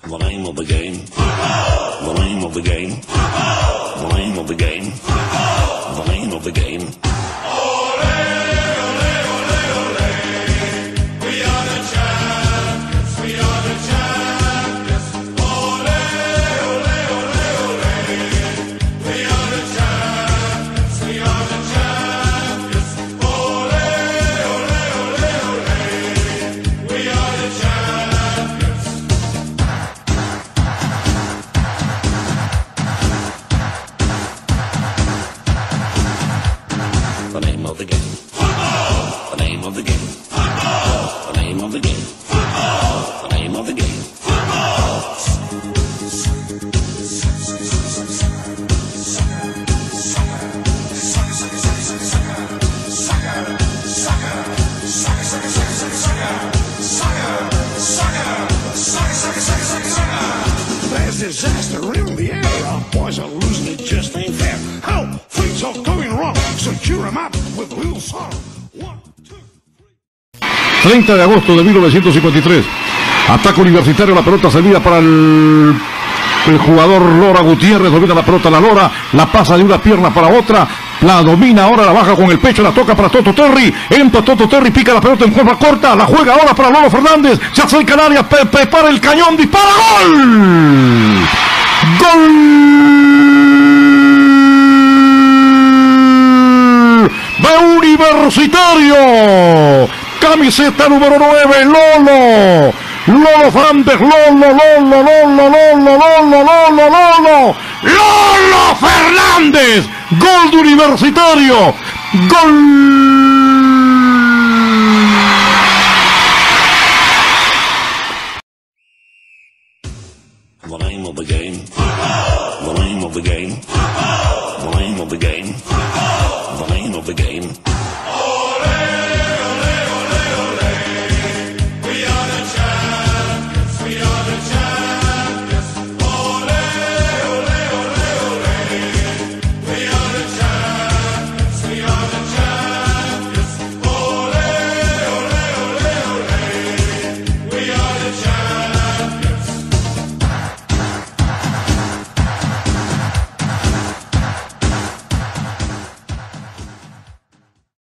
The name of the game. The name of the game. The name of the game. The name of the game. The name of the game. Football! The name of the game. Football! The name of the game. Football! The name of the game. There's disaster in the air. Boys are losing it, just ain't fair. Help! Things are going wrong. Secure them up with little sorrow. 30 de agosto de 1953. Ataque Universitario, la pelota servida para el jugador Lora Gutiérrez. Domina la pelota la Lora, la pasa de una pierna para otra, la domina ahora, la baja con el pecho, la toca para Toto Terry. Entra Toto Terry, pica la pelota en forma corta, la juega ahora para Lolo Fernández. Se acerca al área, prepara el cañón, dispara, ¡gol! ¡Gol! De Universitario. Camiseta número 9, Lolo. Lolo Fernández, Lolo Fernández. Gol de Universitario. Gol. The name of the game. The name of the game. The name of the game. The name of the game.